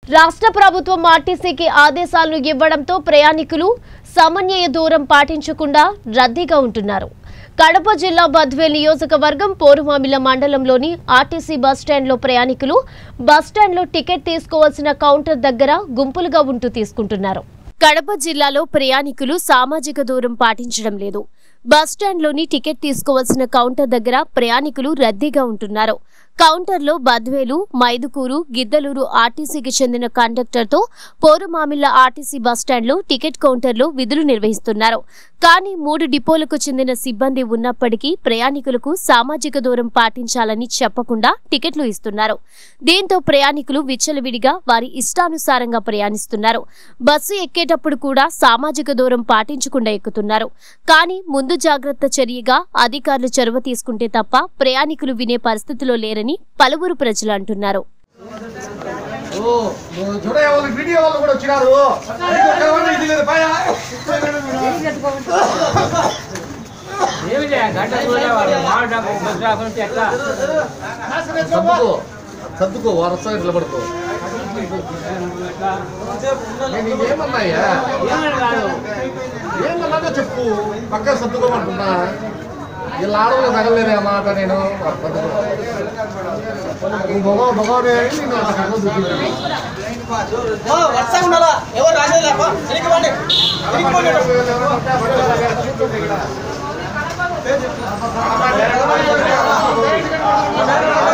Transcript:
రాష్ట్ర ప్రభుత్వం ఆర్టీసీకి ఆదేశాలను ఇవ్వడంతో ప్రయాణికులు సమన్వయ దూరం పాటించకుండా రద్దీగా ఉంటున్నారు. కడప జిల్లా బద్వేల్ నియోజకవర్గం పోరుమామిల మండలంలోని ఆర్టీసీ బస్టాండ్లో ప్రయాణికులు బస్టాండ్లో టికెట్ తీసుకోవాల్సిన కౌంటర్ దగ్గర గుంపులుగా ఉంటూ తీసుకుంటున్నారు. కడప జిల్లాలో ప్రయాణికులు సామాజిక దూరం పాటించడం లేదు. బస్టాండ్లోని టికెట్ తీసుకోవాల్సిన కౌంటర్ దగ్గర ప్రయాణికులు రద్దీగా ఉంటున్నారు. కౌంటర్లో బద్వేలు, మైదుకూరు, గిద్దలూరు ఆర్టీసీకి చెందిన కండక్టర్తో పోరుమామిళ్ల ఆర్టీసీ బస్టాండ్లో టికెట్ కౌంటర్లో విధులు నిర్వహిస్తున్నారు. కానీ 3 డిపోలకు చెందిన సిబ్బంది ఉన్నప్పటికీ ప్రయాణికులకు సామాజిక దూరం పాటించాలని చెప్పకుండా టికెట్లు ఇస్తున్నారు. దీంతో ప్రయాణికులు విచ్చలవిడిగా వారి ఇష్టానుసారంగా ప్రయాణిస్తున్నారు. బస్సు ఎక్కేటప్పుడు కూడా సామాజిక దూరం పాటించకుండా ఎక్కుతున్నారు. కానీ ముందు జాగ్రత్త చర్యగా అధికారులు చొరవ తీసుకుంటే తప్ప ప్రయాణికులు వినే పరిస్థితిలో లేరని పలువురు ప్రజలు అంటున్నారు. సర్దుకో వరస ఇట్లా పడుకో ఏమన్నా చెప్పు పక్క సర్దుకోమంటున్నా ఇలా ఆడవాళ్ళు తగలేదే అన్నమాట. నేను భగవాన్